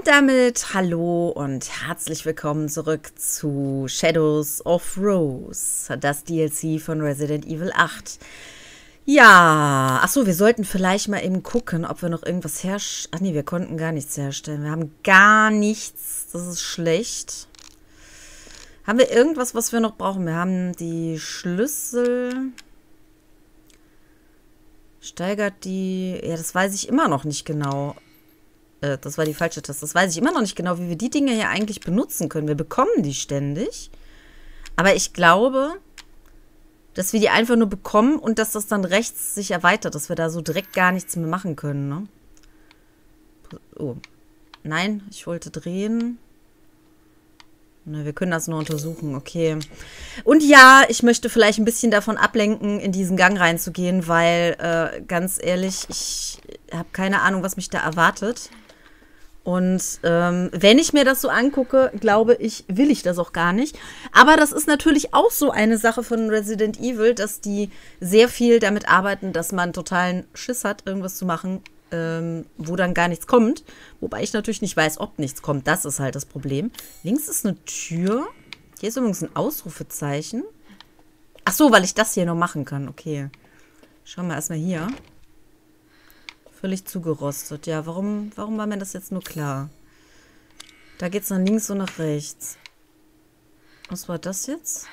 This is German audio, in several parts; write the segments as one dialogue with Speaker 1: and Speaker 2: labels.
Speaker 1: Und damit hallo und herzlich willkommen zurück zu Shadows of Rose, das DLC von Resident Evil 8. Ja, achso, wir sollten vielleicht mal eben gucken, ob wir noch irgendwas herstellen. Ach nee, wir konnten gar nichts herstellen. Wir haben gar nichts, das ist schlecht. Haben wir irgendwas, was wir noch brauchen? Wir haben die Schlüssel. Steigert die... Ja, das weiß ich immer noch nicht genau. Das war die falsche Taste. Das weiß ich immer noch nicht genau, wie wir die Dinge hier eigentlich benutzen können. Wir bekommen die ständig. Aber ich glaube, dass wir die einfach nur bekommen und dass das dann rechts sich erweitert, dass wir da so direkt gar nichts mehr machen können, ne? Oh. Nein, ich wollte drehen. Ne, wir können das nur untersuchen, okay. Und ja, ich möchte vielleicht ein bisschen davon ablenken, in diesen Gang reinzugehen, weil, ganz ehrlich, ich habe keine Ahnung, was mich da erwartet. Und wenn ich mir das so angucke, glaube ich, will ich das auch gar nicht. Aber das ist natürlich auch so eine Sache von Resident Evil, dass die sehr viel damit arbeiten, dass man totalen Schiss hat, irgendwas zu machen, wo dann gar nichts kommt. Wobei ich natürlich nicht weiß, ob nichts kommt. Das ist halt das Problem. Links ist eine Tür. Hier ist übrigens ein Ausrufezeichen. Ach so, weil ich das hier noch machen kann. Okay. Schauen wir erstmal hier. Völlig zugerostet. Ja, warum war mir das jetzt nur klar? Da geht's nach links und nach rechts. Was war das jetzt?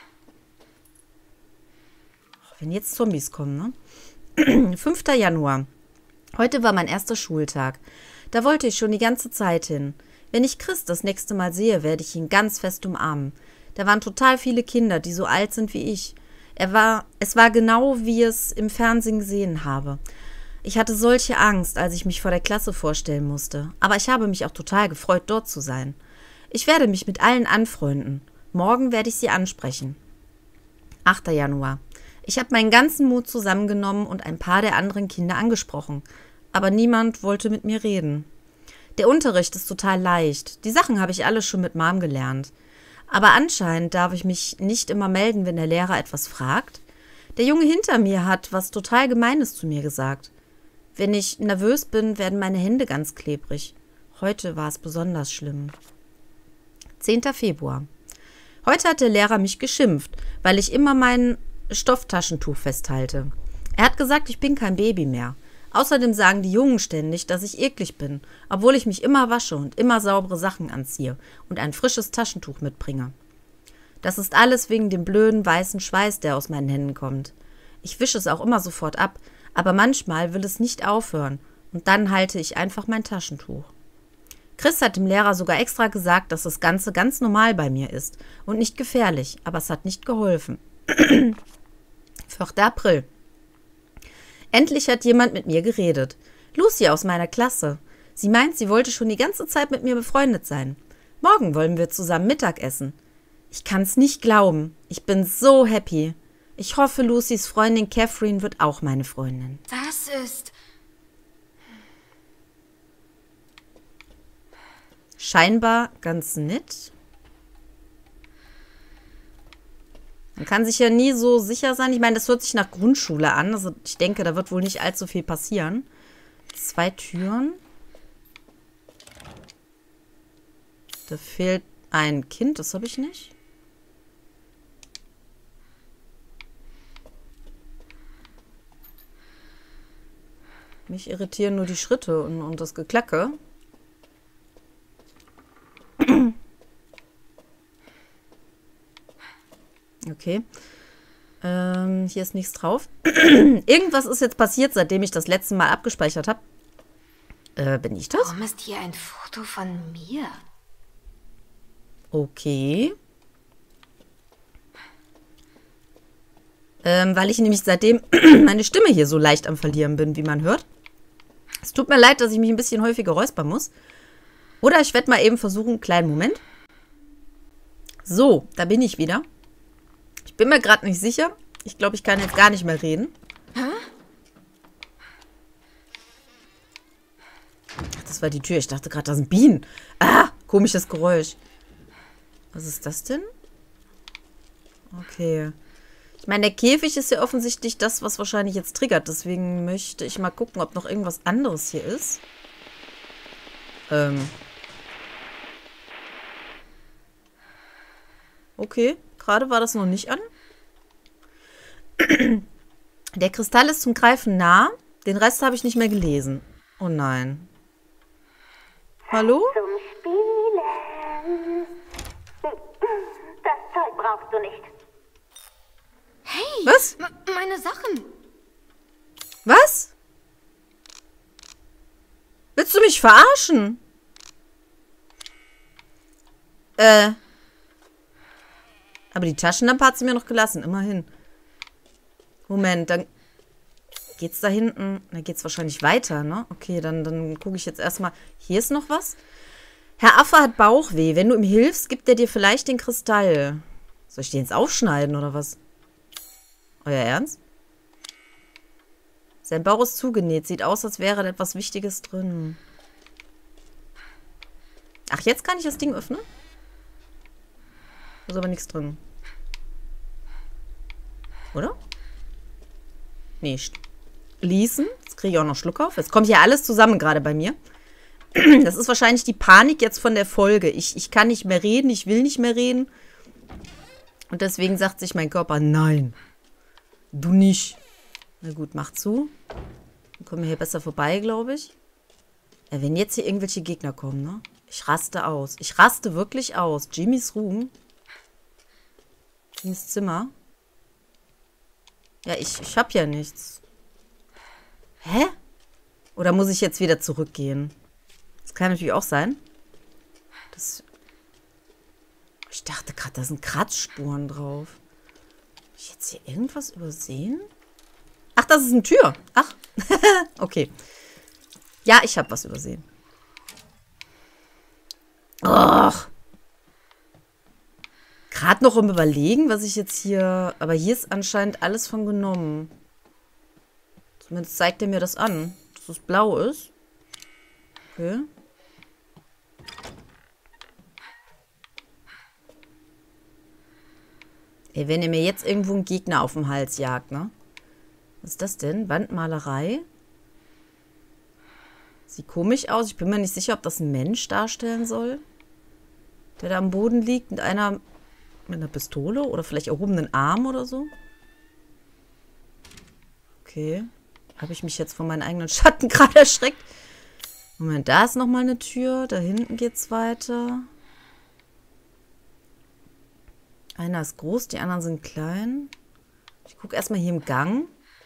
Speaker 1: Oh, wenn jetzt Zombies kommen, ne? 5. Januar. Heute war mein erster Schultag. Da wollte ich schon die ganze Zeit hin. Wenn ich Chris das nächste Mal sehe, werde ich ihn ganz fest umarmen. Da waren total viele Kinder, die so alt sind wie ich. Es war genau, wie ich es im Fernsehen gesehen habe. Ich hatte solche Angst, als ich mich vor der Klasse vorstellen musste. Aber ich habe mich auch total gefreut, dort zu sein. Ich werde mich mit allen anfreunden. Morgen werde ich sie ansprechen. 8. Januar. Ich habe meinen ganzen Mut zusammengenommen und ein paar der anderen Kinder angesprochen. Aber niemand wollte mit mir reden. Der Unterricht ist total leicht. Die Sachen habe ich alle schon mit Mom gelernt. Aber anscheinend darf ich mich nicht immer melden, wenn der Lehrer etwas fragt. Der Junge hinter mir hat was total Gemeines zu mir gesagt. Wenn ich nervös bin, werden meine Hände ganz klebrig. Heute war es besonders schlimm. 10. Februar. Heute hat der Lehrer mich geschimpft, weil ich immer mein Stofftaschentuch festhalte. Er hat gesagt, ich bin kein Baby mehr. Außerdem sagen die Jungen ständig, dass ich eklig bin, obwohl ich mich immer wasche und immer saubere Sachen anziehe und ein frisches Taschentuch mitbringe. Das ist alles wegen dem blöden weißen Schweiß, der aus meinen Händen kommt. Ich wische es auch immer sofort ab, aber manchmal will es nicht aufhören und dann halte ich einfach mein Taschentuch. Chris hat dem Lehrer sogar extra gesagt, dass das Ganze ganz normal bei mir ist und nicht gefährlich, aber es hat nicht geholfen. 4. April. Endlich hat jemand mit mir geredet. Lucy aus meiner Klasse. Sie meint, sie wollte schon die ganze Zeit mit mir befreundet sein. Morgen wollen wir zusammen Mittag essen. Ich kann's nicht glauben. Ich bin so happy. Ich hoffe, Lucys Freundin Catherine wird auch meine Freundin.
Speaker 2: Das ist...
Speaker 1: Scheinbar ganz nett. Man kann sich ja nie so sicher sein. Ich meine, das hört sich nach Grundschule an. Also ich denke, da wird wohl nicht allzu viel passieren. 2 Türen. Da fehlt ein Kind, das habe ich nicht. Mich irritieren nur die Schritte und das Geklacke. Okay. Hier ist nichts drauf. Irgendwas ist jetzt passiert, seitdem ich das letzte Mal abgespeichert habe. Bin ich das?
Speaker 2: Warum ist hier ein Foto von mir?
Speaker 1: Okay. Weil ich nämlich seitdem meine Stimme hier so leicht am Verlieren bin, wie man hört. Es tut mir leid, dass ich mich ein bisschen häufiger räuspern muss. Oder ich werde mal eben versuchen, kleinen Moment. So, da bin ich wieder. Ich bin mir gerade nicht sicher. Ich glaube, ich kann jetzt gar nicht mehr reden. Ach, das war die Tür. Ich dachte gerade, da sind Bienen. Ah, komisches Geräusch. Was ist das denn? Okay. Ich meine, der Käfig ist ja offensichtlich das, was wahrscheinlich jetzt triggert. Deswegen möchte ich mal gucken, ob noch irgendwas anderes hier ist. Okay, gerade war das noch nicht an. Der Kristall ist zum Greifen nah. Den Rest habe ich nicht mehr gelesen. Oh nein. Hallo?
Speaker 3: Zum Spielen. Das Zeug brauchst du nicht.
Speaker 2: Hey!
Speaker 1: Was?
Speaker 2: Meine Sachen!
Speaker 1: Was? Willst du mich verarschen? Aber die Taschenlampe hat sie mir noch gelassen, immerhin. Moment, dann geht's da hinten. Da geht's wahrscheinlich weiter, ne? Okay, dann gucke ich jetzt erstmal. Hier ist noch was. Herr Affe hat Bauchweh. Wenn du ihm hilfst, gibt er dir vielleicht den Kristall. Soll ich den jetzt aufschneiden oder was? Euer Ernst? Sein Bauch ist zugenäht. Sieht aus, als wäre da etwas Wichtiges drin. Ach, jetzt kann ich das Ding öffnen? Da ist aber nichts drin. Oder? Nee, schließen. Jetzt kriege ich auch noch Schluck auf. Jetzt kommt hier alles zusammen gerade bei mir. Das ist wahrscheinlich die Panik jetzt von der Folge. Ich kann nicht mehr reden, ich will nicht mehr reden. Und deswegen sagt sich mein Körper, nein, du nicht. Na gut, mach zu. Dann kommen wir hier besser vorbei, glaube ich. Ja, wenn jetzt hier irgendwelche Gegner kommen, ne? Ich raste aus. Ich raste wirklich aus. Jimmys Ruhm. Jimmys Zimmer. Ja, ich hab ja nichts. Hä? Oder muss ich jetzt wieder zurückgehen? Das kann natürlich auch sein. Ich dachte gerade, da sind Kratzspuren drauf. Hab ich jetzt hier irgendwas übersehen? Ach, das ist eine Tür. Ach, okay. Ja, ich habe was übersehen. Och. Gerade noch im Überlegen, was ich jetzt hier... Aber hier ist anscheinend alles von genommen. Zumindest zeigt er mir das an, dass es blau ist. Okay. Ey, wenn ihr mir jetzt irgendwo einen Gegner auf den Hals jagt, ne? Was ist das denn? Wandmalerei? Sieht komisch aus. Ich bin mir nicht sicher, ob das ein Mensch darstellen soll. Der da am Boden liegt mit einer Pistole oder vielleicht erhobenen Arm oder so. Okay. Habe ich mich jetzt von meinen eigenen Schatten gerade erschreckt. Moment, da ist nochmal eine Tür. Da hinten geht's weiter. Einer ist groß, die anderen sind klein. Ich gucke erstmal hier im Gang.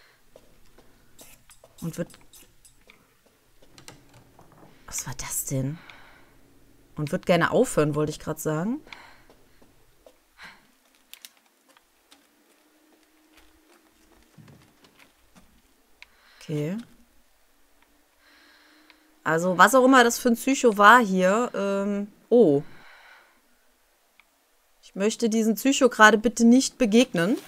Speaker 1: Und wird... Was war das denn? Und wird gerne aufhören, wollte ich gerade sagen. Okay. Also, was auch immer das für ein Psycho war hier. Oh. Ich möchte diesen Psycho gerade bitte nicht begegnen.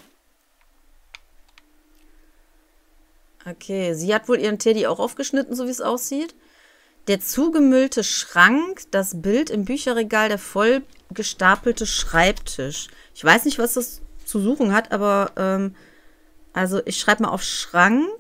Speaker 1: Okay, sie hat wohl ihren Teddy auch aufgeschnitten, so wie es aussieht. Der zugemüllte Schrank, das Bild im Bücherregal, der voll gestapelte Schreibtisch. Ich weiß nicht, was das zu suchen hat, aber also ich schreibe mal auf Schrank,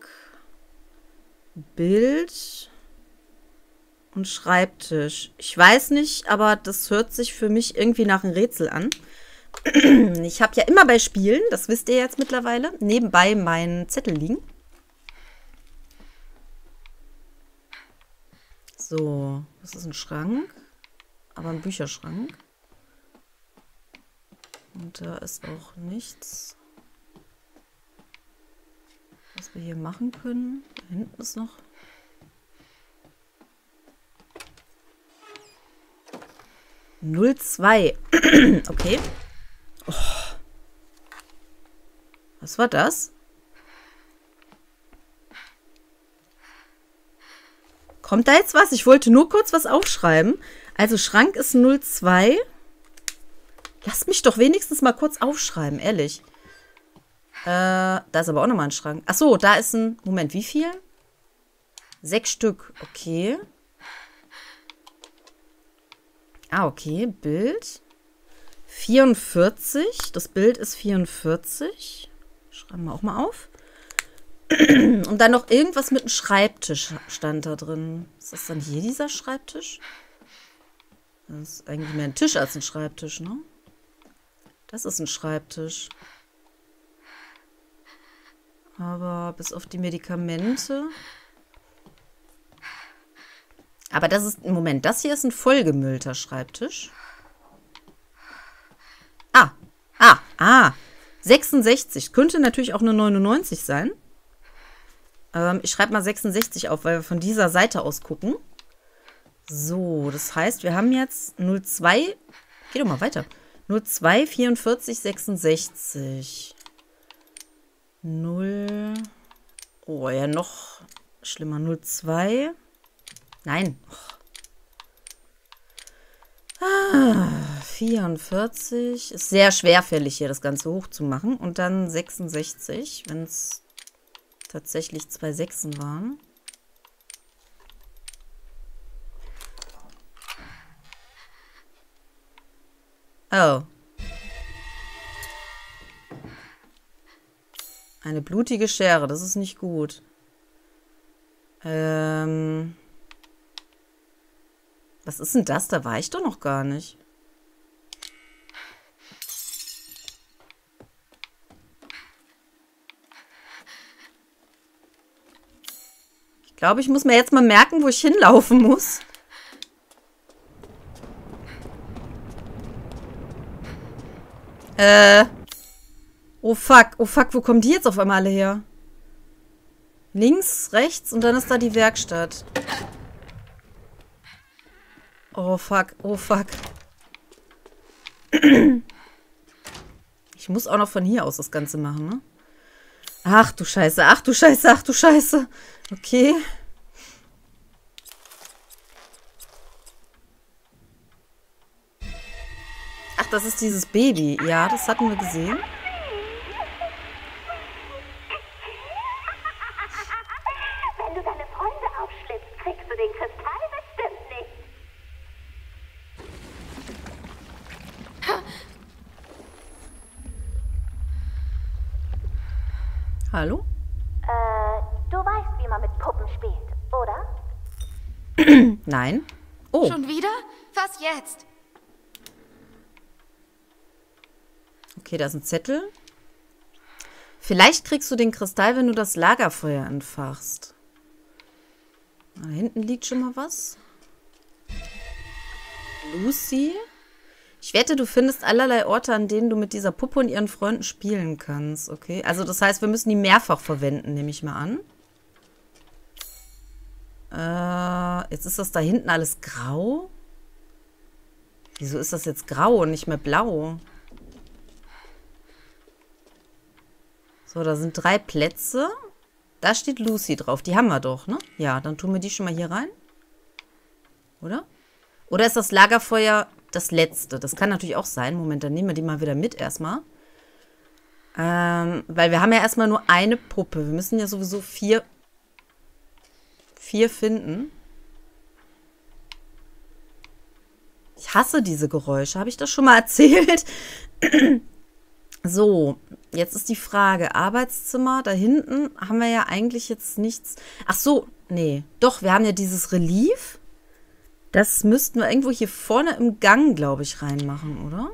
Speaker 1: Bild und Schreibtisch. Ich weiß nicht, aber das hört sich für mich irgendwie nach einem Rätsel an. Ich habe ja immer bei Spielen, das wisst ihr jetzt mittlerweile, nebenbei meinen Zettel liegen. So, das ist ein Schrank, aber ein Bücherschrank. Und da ist auch nichts, was wir hier machen können. Da hinten ist noch... Null zwei. Okay. Oh. Was war das? Kommt da jetzt was? Ich wollte nur kurz was aufschreiben. Also Schrank ist 02. Lasst mich doch wenigstens mal kurz aufschreiben, ehrlich. Da ist aber auch nochmal ein Schrank. Achso, da ist ein... Moment, wie viel? 6 Stück. Okay. Ah, okay. Bild. 44. Das Bild ist 44. Schreiben wir auch mal auf. Und dann noch irgendwas mit einem Schreibtisch stand da drin. Ist das dann hier dieser Schreibtisch? Das ist eigentlich mehr ein Tisch als ein Schreibtisch, ne? Das ist ein Schreibtisch. Aber bis auf die Medikamente. Aber das ist, Moment, das hier ist ein vollgemüllter Schreibtisch. 66. Könnte natürlich auch eine 99 sein. Ich schreibe mal 66 auf, weil wir von dieser Seite aus gucken. So, das heißt, wir haben jetzt 02. Geh doch mal weiter. 02, 44, 66. 0. Oh, ja, noch schlimmer. 02. Nein. 44. Ist sehr schwerfällig hier, das Ganze hochzumachen. Und dann 66, wenn es tatsächlich 2 Sechsen waren. Oh. Eine blutige Schere, das ist nicht gut. Was ist denn das? Da war ich doch noch gar nicht. Ich glaube, ich muss mir jetzt mal merken, wo ich hinlaufen muss. Oh fuck, wo kommen die jetzt auf einmal alle her? Links, rechts und dann ist da die Werkstatt. Oh fuck. Ich muss auch noch von hier aus das Ganze machen, ne? Ach du Scheiße. Okay. Ach, das ist dieses Baby. Ja, das hatten wir gesehen.
Speaker 3: Wenn du deine Freunde aufschlitzt, kriegst du den Kristall bestimmt nicht.
Speaker 1: Hallo?
Speaker 3: Du weißt, wie man mit Puppen spielt, oder?
Speaker 1: Nein. Oh.
Speaker 2: Schon wieder? Was jetzt?
Speaker 1: Okay, da ist ein Zettel. Vielleicht kriegst du den Kristall, wenn du das Lagerfeuer entfachst. Da hinten liegt schon mal was. Lucy. Ich wette, du findest allerlei Orte, an denen du mit dieser Puppe und ihren Freunden spielen kannst. Okay, also das heißt, wir müssen die mehrfach verwenden, nehme ich mal an. Jetzt ist das da hinten alles grau. Wieso ist das jetzt grau und nicht mehr blau? So, da sind 3 Plätze. Da steht Lucy drauf. Die haben wir doch, ne? Ja, dann tun wir die schon mal hier rein. Oder? Oder ist das Lagerfeuer das letzte? Das kann natürlich auch sein. Moment, dann nehmen wir die mal wieder mit erstmal. Weil wir haben ja erstmal nur eine Puppe. Wir müssen ja sowieso 4 finden. Ich hasse diese Geräusche. Habe ich das schon mal erzählt? So, jetzt ist die Frage. Arbeitszimmer, da hinten haben wir ja eigentlich jetzt nichts. Ach so, nee. Doch, wir haben ja dieses Relief. Das müssten wir irgendwo hier vorne im Gang, glaube ich, reinmachen, oder?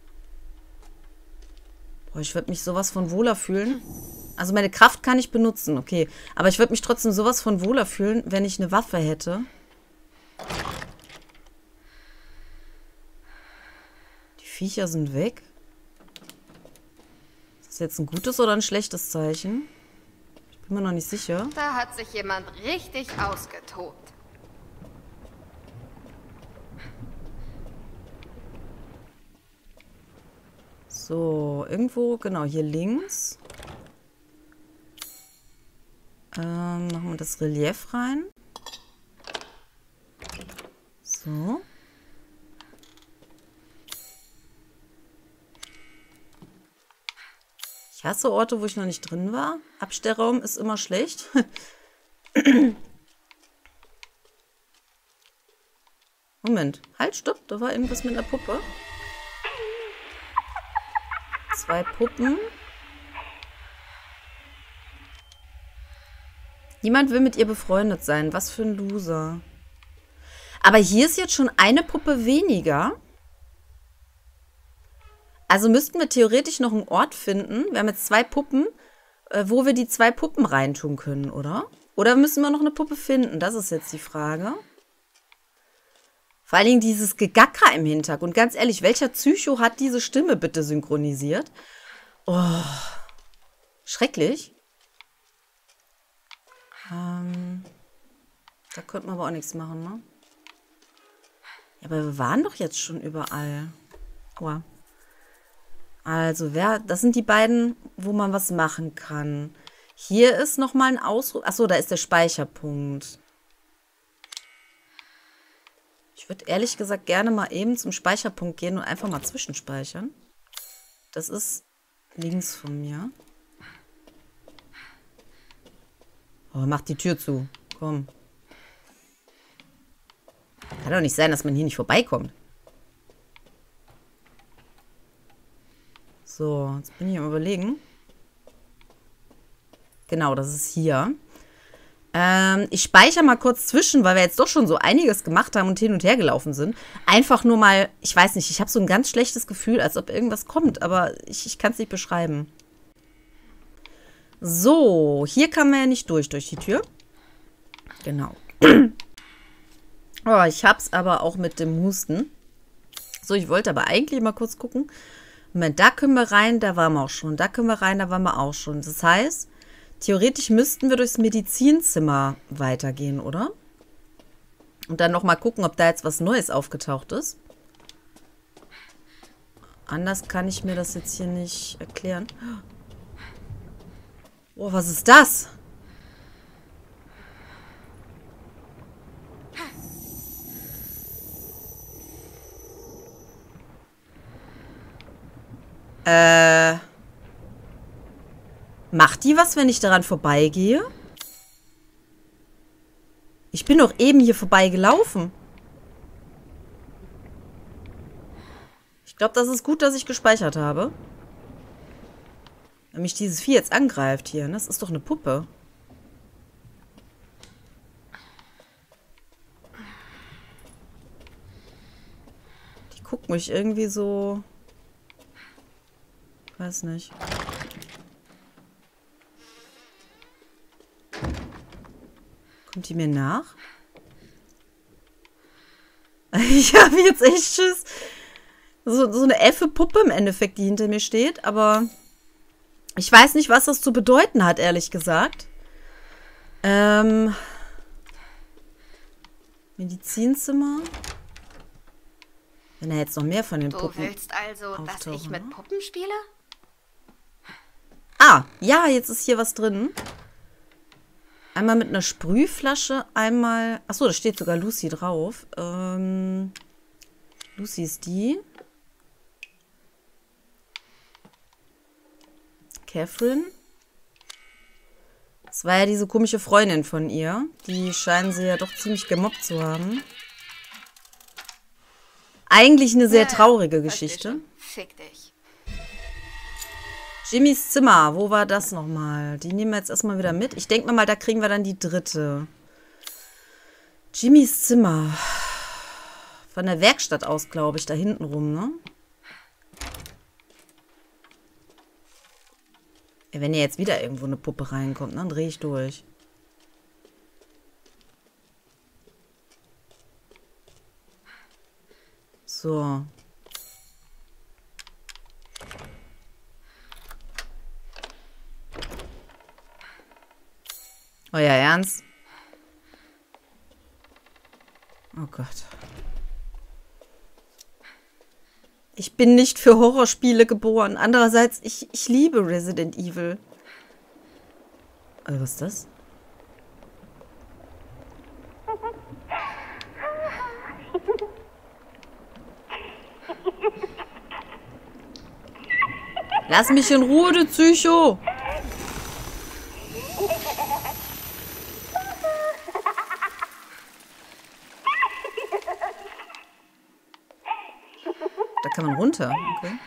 Speaker 1: Boah, ich würde mich sowas von wohler fühlen. Also meine Kraft kann ich benutzen, okay. Aber ich würde mich trotzdem sowas von wohler fühlen, wenn ich eine Waffe hätte. Die Viecher sind weg. Ist das jetzt ein gutes oder ein schlechtes Zeichen? Ich bin mir noch nicht sicher.
Speaker 2: Da hat sich jemand richtig ausgetobt.
Speaker 1: So, irgendwo, genau, hier links. Machen wir das Relief rein. So. Ich hasse Orte, wo ich noch nicht drin war. Abstellraum ist immer schlecht. Moment. Halt, stopp. Da war irgendwas mit einer Puppe. 2 Puppen. Niemand will mit ihr befreundet sein. Was für ein Loser. Aber hier ist jetzt schon eine Puppe weniger. Also müssten wir theoretisch noch einen Ort finden. Wir haben jetzt 2 Puppen, wo wir die 2 Puppen reintun können, oder? Oder müssen wir noch eine Puppe finden? Das ist jetzt die Frage. Vor allen Dingen dieses Gegacker im Hintergrund. Ganz ehrlich, welcher Psycho hat diese Stimme bitte synchronisiert? Oh, schrecklich. Da könnte man aber auch nichts machen, ne? Ja, aber wir waren doch jetzt schon überall. Aua. Also, das sind die beiden, wo man was machen kann. Hier ist nochmal ein Ausruf. Achso, da ist der Speicherpunkt. Ich würde ehrlich gesagt gerne mal eben zum Speicherpunkt gehen und einfach mal zwischenspeichern. Das ist links von mir. Oh, mach die Tür zu. Komm. Kann doch nicht sein, dass man hier nicht vorbeikommt. So, jetzt bin ich am Überlegen. Genau, das ist hier. Ich speichere mal kurz zwischen, weil wir jetzt doch schon so einiges gemacht haben und hin und her gelaufen sind. Einfach nur mal, ich weiß nicht, ich habe so ein ganz schlechtes Gefühl, als ob irgendwas kommt, aber ich kann es nicht beschreiben. So, hier kann man ja nicht durch die Tür. Genau. Oh, ich hab's aber auch mit dem Husten. So, ich wollte aber eigentlich mal kurz gucken. Moment, da können wir rein, da waren wir auch schon. Da können wir rein, da waren wir auch schon. Das heißt, theoretisch müssten wir durchs Medizinzimmer weitergehen, oder? Und dann nochmal gucken, ob da jetzt was Neues aufgetaucht ist. Anders kann ich mir das jetzt hier nicht erklären. Oh, was ist das? Macht die was, wenn ich daran vorbeigehe? Ich bin doch eben hier vorbeigelaufen. Ich glaube, das ist gut, dass ich gespeichert habe. Wenn mich dieses Vieh jetzt angreift hier, ne? Das ist doch eine Puppe. Die guckt mich irgendwie so... Weiß nicht. Kommt die mir nach? Ich habe jetzt echt Schiss. So eine Effe-Puppe im Endeffekt, die hinter mir steht. Aber ich weiß nicht, was das zu bedeuten hat, ehrlich gesagt. Medizinzimmer. Wenn er jetzt noch mehr von den Puppen...
Speaker 2: Du willst also, dass ich mit Puppen spiele?
Speaker 1: Ah, ja, jetzt ist hier was drin. Einmal mit einer Sprühflasche, einmal... Achso, da steht sogar Lucy drauf. Lucy ist die. Catherine. Das war ja diese komische Freundin von ihr. Die scheinen sie ja doch ziemlich gemobbt zu haben. Eigentlich eine sehr traurige Geschichte.
Speaker 2: Fick dich.
Speaker 1: Jimmys Zimmer, wo war das nochmal? Die nehmen wir jetzt erstmal wieder mit. Ich denke mal, da kriegen wir dann die dritte. Jimmys Zimmer. Von der Werkstatt aus, glaube ich, da hinten rum, ne? Ja, wenn hier jetzt wieder irgendwo eine Puppe reinkommt, dann drehe ich durch. So. Euer Ernst? Oh Gott. Ich bin nicht für Horrorspiele geboren. Andererseits, ich liebe Resident Evil. Was ist das? Lass mich in Ruhe, du Psycho! Da kann man runter, okay.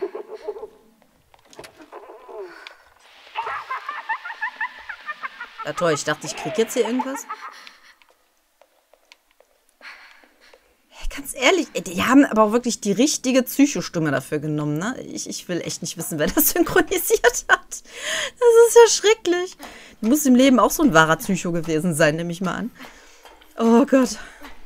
Speaker 1: Ja toll, ich dachte, ich krieg jetzt hier irgendwas. Hey, ganz ehrlich, die haben aber auch wirklich die richtige Psychostimme dafür genommen, ne? Ich will echt nicht wissen, wer das synchronisiert hat. Das ist ja schrecklich. Muss im Leben auch so ein wahrer Psycho gewesen sein, nehme ich mal an. Oh Gott.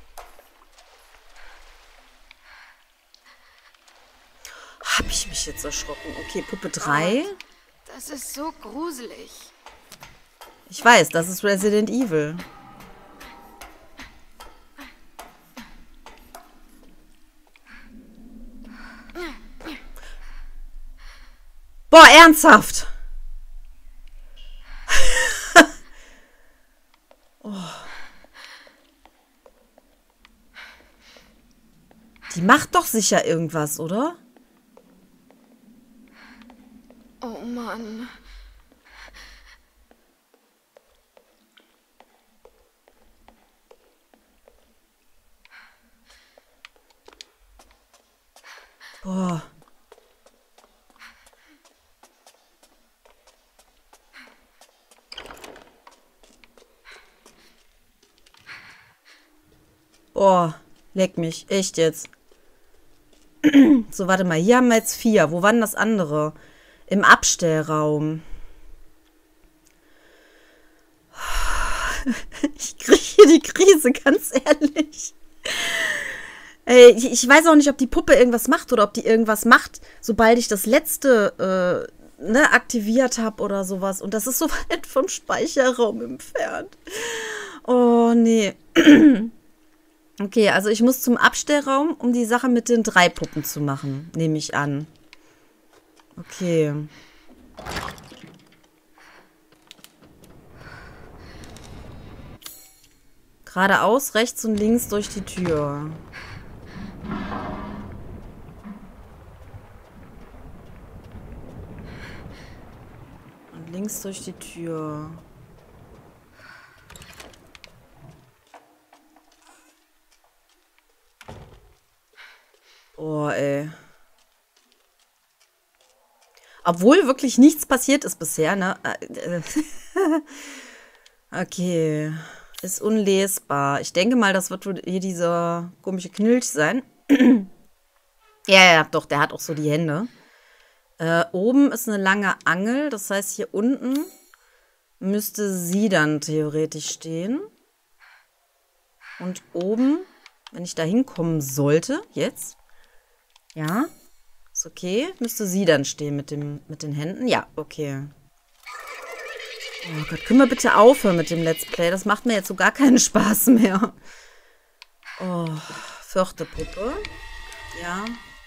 Speaker 1: Hab ich mich jetzt erschrocken? Okay, Puppe 3.
Speaker 2: Oh, das ist so gruselig.
Speaker 1: Ich weiß, das ist Resident Evil. Boah, ernsthaft! Oh. Die macht doch sicher irgendwas, oder?
Speaker 2: Oh Mann.
Speaker 1: Boah. Boah, leck mich. Echt jetzt. So, warte mal. Hier haben wir jetzt 4. Wo war denn das andere? Im Abstellraum. Ich kriege hier die Krise, ganz ehrlich. Ey, ich weiß auch nicht, ob die Puppe irgendwas macht oder ob die irgendwas macht, sobald ich das letzte aktiviert habe oder sowas. Und das ist so weit vom Speicherraum entfernt. Oh, nee. Okay, also ich muss zum Abstellraum, um die Sache mit den 3 Puppen zu machen, nehme ich an. Okay. Geradeaus, rechts und links durch die Tür. Und links durch die Tür. Oh, ey. Obwohl wirklich nichts passiert ist bisher, ne? Okay. Ist unlesbar. Ich denke mal, das wird wohl hier dieser komische Knilch sein. Ja, doch, der hat auch so die Hände. Oben ist eine lange Angel. Das heißt, hier unten müsste sie dann theoretisch stehen. Und oben, wenn ich da hinkommen sollte, jetzt. Ja, ist okay. Müsste sie dann stehen mit den Händen. Ja, okay. Oh Gott, können wir bitte aufhören mit dem Let's Play? Das macht mir jetzt so gar keinen Spaß mehr. Oh, 4. Puppe. Ja.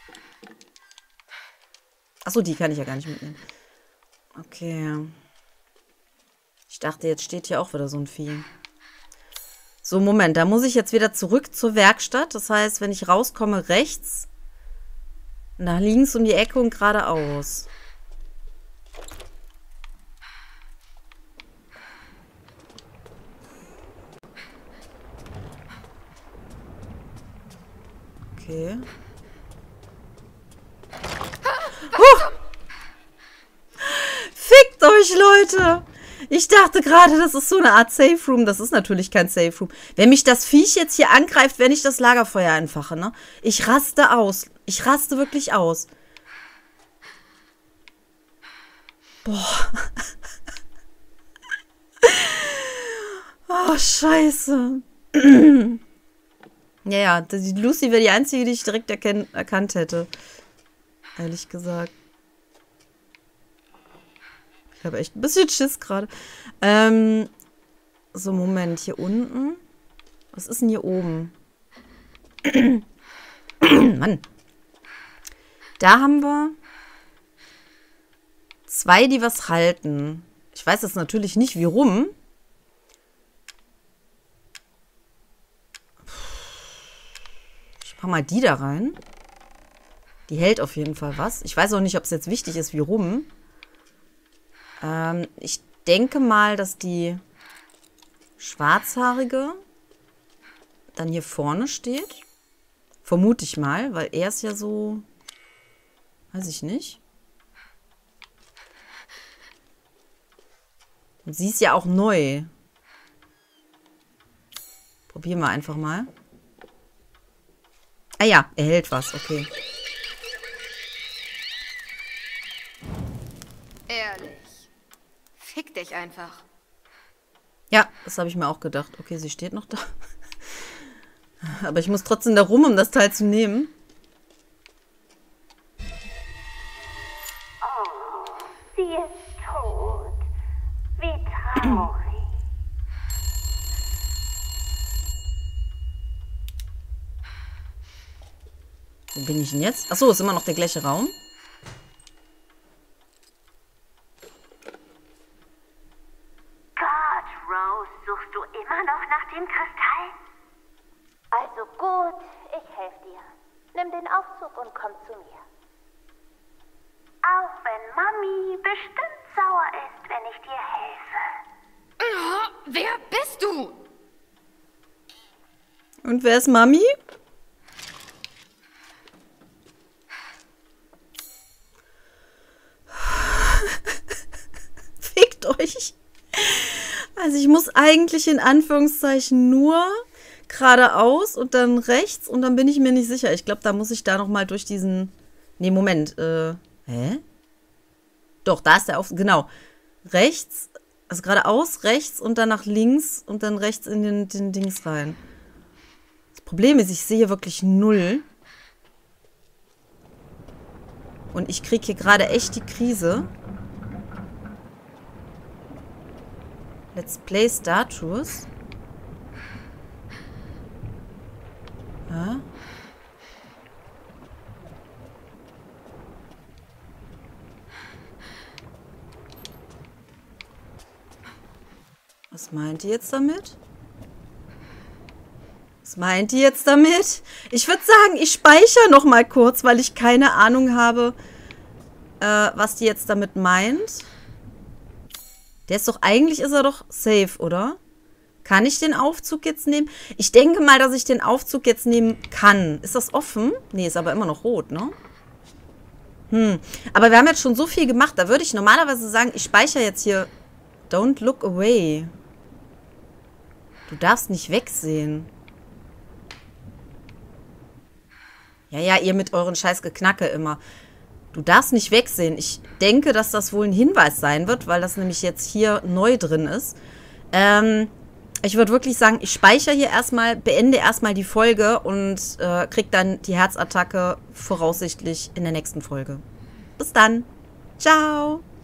Speaker 1: Achso, die kann ich ja gar nicht mitnehmen. Okay. Ich dachte, jetzt steht hier auch wieder so ein Vieh. So, Moment, da muss ich jetzt wieder zurück zur Werkstatt. Das heißt, wenn ich rauskomme, rechts, nach links um die Ecke und geradeaus. Okay. Fickt euch, Leute! Ich dachte gerade, das ist so eine Art Safe Room. Das ist natürlich kein Safe Room. Wenn mich das Viech jetzt hier angreift, wenn ich das Lagerfeuer entfache, ne? Ich raste aus. Ich raste wirklich aus. Boah. Oh, scheiße. Ja, die Lucy wäre die einzige, die ich direkt erkannt hätte. Ehrlich gesagt. Ich habe echt ein bisschen Schiss gerade. So, Moment. Hier unten. Was ist denn hier oben? Mann. Da haben wir 2, die was halten. Ich weiß jetzt natürlich nicht, wie rum. Ich mache mal die da rein. Die hält auf jeden Fall was. Ich weiß auch nicht, ob es jetzt wichtig ist, wie rum. Ich denke mal, dass die Schwarzhaarige dann hier vorne steht. Vermute ich mal, weil er ist ja so... Weiß ich nicht. Und sie ist ja auch neu. Probieren wir einfach mal. Ah ja, er hält was, okay.
Speaker 2: Ehrlich. Fick dich einfach.
Speaker 1: Ja, das habe ich mir auch gedacht. Okay, sie steht noch da. Aber ich muss trotzdem da rum, um das Teil zu nehmen.
Speaker 3: Oh, sie ist tot. Wie traurig.
Speaker 1: Wo bin ich denn jetzt? Achso, ist immer noch der gleiche Raum.
Speaker 3: Gott, Rose, suchst du immer noch nach dem Kristall? Also gut, ich helfe dir. Nimm den Aufzug und komm zu mir. Auch wenn Mami bestimmt sauer ist, wenn ich dir helfe.
Speaker 2: Oh, wer bist du?
Speaker 1: Und wer ist Mami? Fickt euch. Also ich muss eigentlich in Anführungszeichen nur geradeaus und dann rechts und dann bin ich mir nicht sicher. Ich glaube, da muss ich da nochmal durch diesen... Nee, Moment. Hä? Doch, da ist der Aufzug. Genau. Rechts, also geradeaus, rechts und dann nach links und dann rechts in den Dings rein. Das Problem ist, ich sehe wirklich null. Und ich kriege hier gerade echt die Krise. Let's Play Star Tours. Ja. Was meint ihr jetzt damit? Was meint ihr jetzt damit? Ich würde sagen, ich speichere noch mal kurz, weil ich keine Ahnung habe, was die jetzt damit meint. Der ist doch, eigentlich ist er doch safe, oder? Kann ich den Aufzug jetzt nehmen? Ich denke mal, dass ich den Aufzug jetzt nehmen kann. Ist das offen? Nee, ist aber immer noch rot, ne? Aber wir haben jetzt schon so viel gemacht. Da würde ich normalerweise sagen, ich speichere jetzt hier. Don't look away. Du darfst nicht wegsehen. Ja, ihr mit euren scheiß Geknacke immer. Du darfst nicht wegsehen. Ich denke, dass das wohl ein Hinweis sein wird, weil das nämlich jetzt hier neu drin ist. Ich würde wirklich sagen, ich speichere hier erstmal, beende erstmal die Folge und krieg dann die Herzattacke voraussichtlich in der nächsten Folge. Bis dann. Ciao.